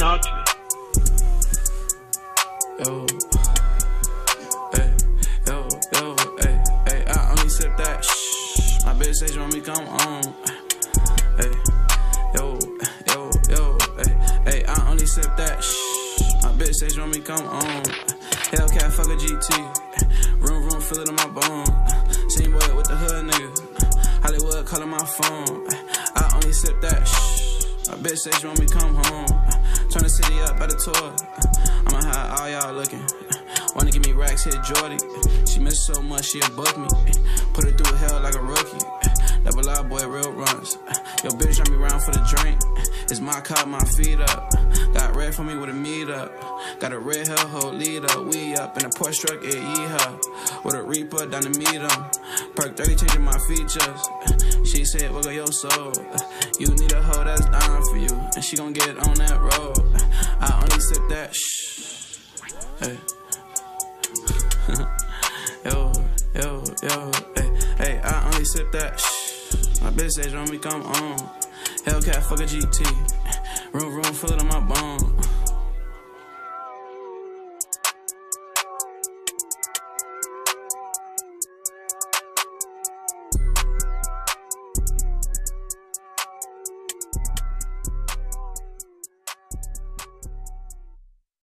talk to me. Yo, hey, hey, I only sip that. Shh, my bitch say she want me come on. Hey, hey, I only sip that. Shh, my bitch say she want me come on. Hellcat, fuck a GT. Room, feel it in my bone. Same boy with the hood nigga. Hollywood calling my phone. I only sip that. Shh, my bitch say she want me come home. Turn the city up by the tour. I'ma have all y'all looking. Wanna give me racks, hit Jordy. She missed so much, she'll book me. Put her through hell like a rookie. Double R boy, real runs. Yo, bitch, drive me round for the drink. It's my car, my feet up. Got red for me with a meet up. Got a red hell hole lead up. We up in a Porsche truck, it yeehaw. With a Reaper down to meet 'em. Perk 30 changing my features. She said, wiggle your soul. You need a hoe that's down for you. And she gon' get on that road. I only sip that. Shh. Hey. Hey, I only sip that. Shh. My bitch says, want me come on. Hellcat, fuck a GT. Room, feel it on my bone.